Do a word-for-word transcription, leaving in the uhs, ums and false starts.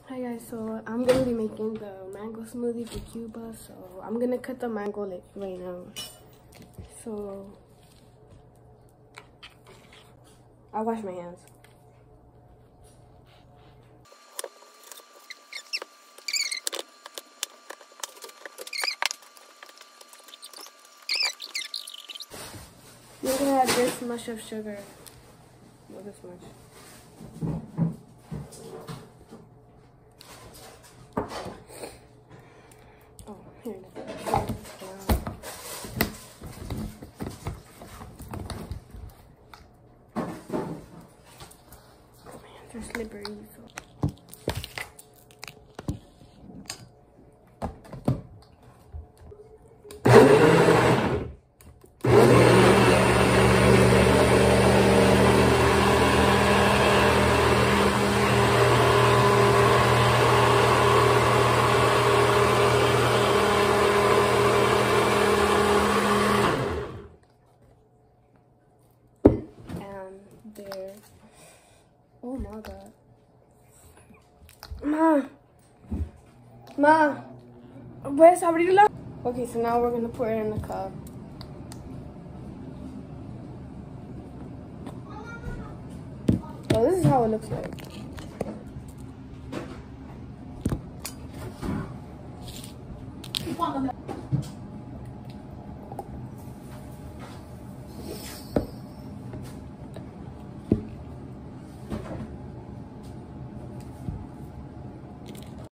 Hi guys, so I'm gonna be making the mango smoothie for Cuba. So I'm gonna cut the mango like right now. So I'll wash my hands. You're gonna add this much of sugar. No, this much. Oh, here it is. Oh man, they're slippery. So. There. Oh my god. Ma. Ma. Puedes abrirla? Okay, so now we're gonna put it in the cup. Oh, this is how it looks like.